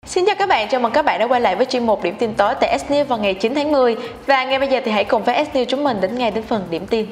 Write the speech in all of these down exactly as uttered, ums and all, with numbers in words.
Xin chào các bạn, chào mừng các bạn đã quay lại với chuyên mục Điểm tin tối tại S News vào ngày chín tháng mười. Và ngay bây giờ thì hãy cùng với S News chúng mình đến ngay đến phần điểm tin.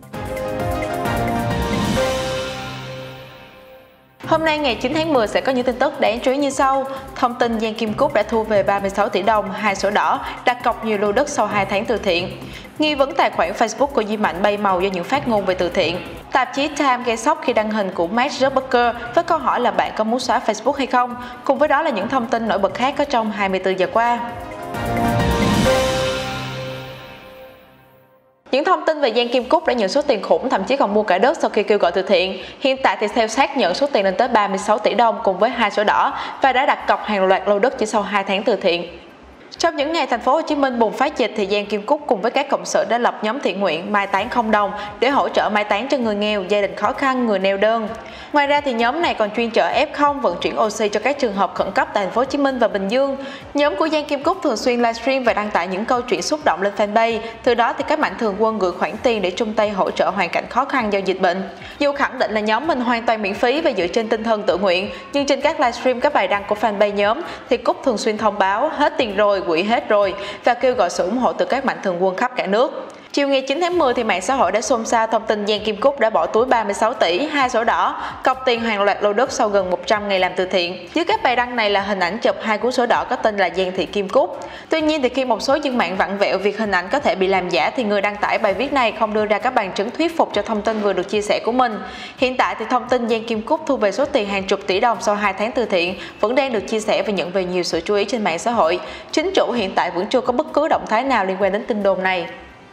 Hôm nay ngày chín tháng mười sẽ có những tin tức đáng chú ý như sau. Thông tin Giang Kim Cúc đã thu về ba mươi sáu tỷ đồng, hai sổ đỏ, đặt cọc nhiều lô đất sau hai tháng từ thiện. Nghi vấn tài khoản Facebook của Duy Mạnh bay màu do những phát ngôn về từ thiện. Tạp chí Time gây sốc khi đăng hình của Mark Zuckerberg với câu hỏi là bạn có muốn xóa Facebook hay không? Cùng với đó là những thông tin nổi bật khác có trong hai mươi tư giờ qua. Những thông tin về Giang Kim Cúc đã nhận số tiền khủng, thậm chí còn mua cả đất sau khi kêu gọi từ thiện. Hiện tại thì theo xác nhận số tiền lên tới ba mươi sáu tỷ đồng cùng với hai sổ đỏ và đã đặt cọc hàng loạt lô đất chỉ sau hai tháng từ thiện. Trong những ngày thành phố Hồ Chí Minh bùng phát dịch thì Giang Kim Cúc cùng với các cộng sự đã lập nhóm thiện nguyện mai táng không đồng để hỗ trợ mai táng cho người nghèo, gia đình khó khăn, người neo đơn. Ngoài ra thì nhóm này còn chuyên chở F không, vận chuyển oxy cho các trường hợp khẩn cấp tại thành phố Hồ Chí Minh và Bình Dương. Nhóm của Giang Kim Cúc thường xuyên livestream và đăng tải những câu chuyện xúc động lên fanpage. Từ đó thì các mạnh thường quân gửi khoản tiền để chung tay hỗ trợ hoàn cảnh khó khăn do dịch bệnh. Dù khẳng định là nhóm mình hoàn toàn miễn phí và dựa trên tinh thần tự nguyện, nhưng trên các livestream, các bài đăng của fanpage nhóm thì Cúc thường xuyên thông báo hết tiền rồi, quỹ hết rồi và kêu gọi sự ủng hộ từ các mạnh thường quân khắp cả nước. Chiều ngày chín tháng mười thì mạng xã hội đã xôn xao thông tin Giang Kim Cúc đã bỏ túi ba mươi sáu tỷ, hai sổ đỏ, cọc tiền hàng loạt lô đất sau gần một trăm ngày làm từ thiện. Dưới các bài đăng này là hình ảnh chụp hai cuốn sổ đỏ có tên là Giang Thị Kim Cúc. Tuy nhiên thì khi một số dân mạng vặn vẹo việc hình ảnh có thể bị làm giả thì người đăng tải bài viết này không đưa ra các bằng chứng thuyết phục cho thông tin vừa được chia sẻ của mình. Hiện tại thì thông tin Giang Kim Cúc thu về số tiền hàng chục tỷ đồng sau hai tháng từ thiện vẫn đang được chia sẻ và nhận về nhiều sự chú ý trên mạng xã hội. Chính chủ hiện tại vẫn chưa có bất cứ động thái nào liên quan đến tin đồn này.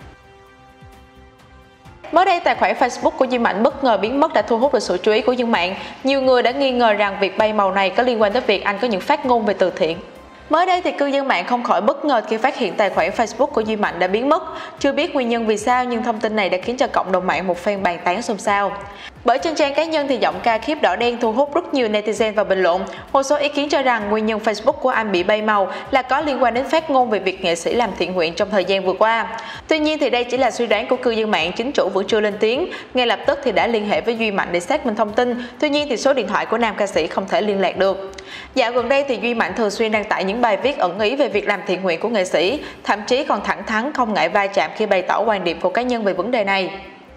Mới đây, tài khoản Facebook của Duy Mạnh bất ngờ biến mất đã thu hút được sự chú ý của dân mạng. Nhiều người đã nghi ngờ rằng việc bay màu này có liên quan tới việc anh có những phát ngôn về từ thiện. Mới đây thì cư dân mạng không khỏi bất ngờ khi phát hiện tài khoản Facebook của Duy Mạnh đã biến mất. Chưa biết nguyên nhân vì sao nhưng thông tin này đã khiến cho cộng đồng mạng một phen bàn tán xôn xao. Bởi trên trang cá nhân thì giọng ca khiếp đỏ đen thu hút rất nhiều netizen vào bình luận. Một số ý kiến cho rằng nguyên nhân Facebook của anh bị bay màu là có liên quan đến phát ngôn về việc nghệ sĩ làm thiện nguyện trong thời gian vừa qua. Tuy nhiên thì đây chỉ là suy đoán của cư dân mạng, chính chủ vẫn chưa lên tiếng. Ngay lập tức thì đã liên hệ với Duy Mạnh để xác minh thông tin. Tuy nhiên thì số điện thoại của nam ca sĩ không thể liên lạc được. Dạo gần đây thì Duy Mạnh thường xuyên đăng tải những bài viết ẩn ý về việc làm thiện nguyện của nghệ sĩ, thậm chí còn thẳng thắn không ngại va chạm khi bày tỏ quan điểm của cá nhân về vấn đề này.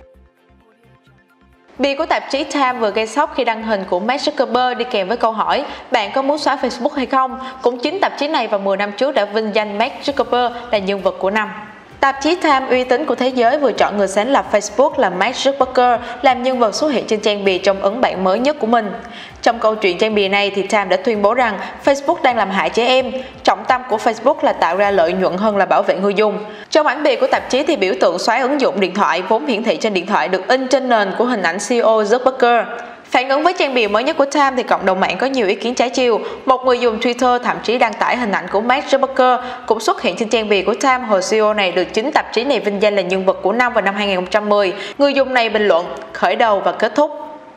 Bìa của tạp chí Time vừa gây sốc khi đăng hình của Mark Zuckerberg đi kèm với câu hỏi bạn có muốn xóa Facebook hay không? Cũng chính tạp chí này vào mười năm trước đã vinh danh Mark Zuckerberg là nhân vật của năm. Tạp chí Time uy tín của thế giới vừa chọn người sáng lập Facebook là Mark Zuckerberg làm nhân vật xuất hiện trên trang bìa trong ấn bản mới nhất của mình. Trong câu chuyện trang bìa này thì Time đã tuyên bố rằng Facebook đang làm hại trẻ em. Trọng tâm của Facebook là tạo ra lợi nhuận hơn là bảo vệ người dùng. Trong ảnh bìa của tạp chí thì biểu tượng xóa ứng dụng điện thoại vốn hiển thị trên điện thoại được in trên nền của hình ảnh xê e ô Zuckerberg. Phản ứng với trang bìa mới nhất của Time thì cộng đồng mạng có nhiều ý kiến trái chiều. Một người dùng Twitter thậm chí đăng tải hình ảnh của Mark Zuckerberg cũng xuất hiện trên trang bìa của Time hồi xê e ô này được chính tạp chí này vinh danh là nhân vật của năm vào năm hai nghìn không trăm mười. Người dùng này bình luận khởi đầu và kết thúc.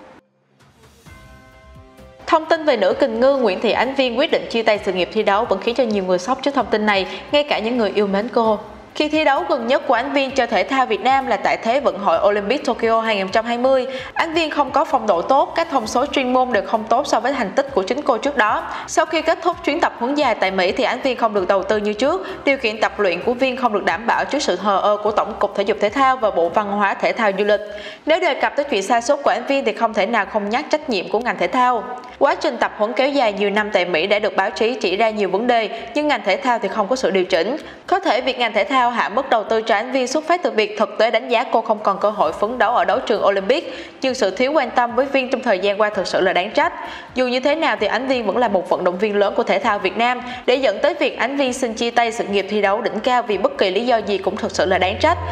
Thông tin về nữ kình ngư Nguyễn Thị Ánh Viên quyết định chia tay sự nghiệp thi đấu vẫn khiến cho nhiều người sốc trước thông tin này, ngay cả những người yêu mến cô. Khi thi đấu gần nhất của Ánh Viên cho thể thao Việt Nam là tại Thế vận hội Olympic Tokyo hai nghìn không trăm hai mươi, Ánh Viên không có phong độ tốt, các thông số chuyên môn đều không tốt so với thành tích của chính cô trước đó. Sau khi kết thúc chuyến tập huấn dài tại Mỹ thì Ánh Viên không được đầu tư như trước, điều kiện tập luyện của Viên không được đảm bảo trước sự thờ ơ của Tổng cục Thể dục Thể thao và Bộ Văn hóa Thể thao Du lịch. Nếu đề cập tới chuyện sa sút của Ánh Viên thì không thể nào không nhắc trách nhiệm của ngành thể thao. Quá trình tập huấn kéo dài nhiều năm tại Mỹ đã được báo chí chỉ ra nhiều vấn đề, nhưng ngành thể thao thì không có sự điều chỉnh. Có thể việc ngành thể thao hạ mức đầu tư cho Ánh Viên xuất phát từ việc thực tế đánh giá cô không còn cơ hội phấn đấu ở đấu trường Olympic, nhưng sự thiếu quan tâm với Viên trong thời gian qua thực sự là đáng trách. Dù như thế nào thì Ánh Viên vẫn là một vận động viên lớn của thể thao Việt Nam, để dẫn tới việc Ánh Viên xin chia tay sự nghiệp thi đấu đỉnh cao vì bất kỳ lý do gì cũng thực sự là đáng trách.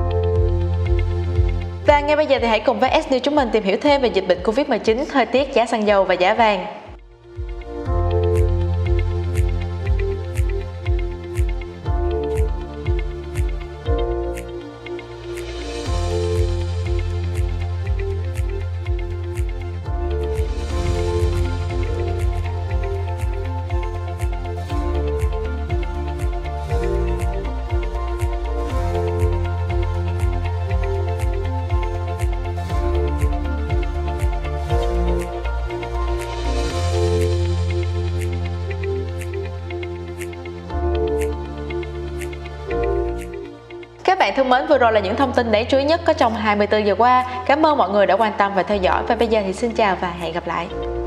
Và ngay bây giờ thì hãy cùng với S News chúng mình tìm hiểu thêm về dịch bệnh Covid mười chín, thời tiết, giá xăng dầu và giá vàng. bạn thân mến, vừa rồi là những thông tin đáng chú ý nhất có trong hai mươi tư giờ qua. Cảm ơn mọi người đã quan tâm và theo dõi, và bây giờ thì xin chào và hẹn gặp lại.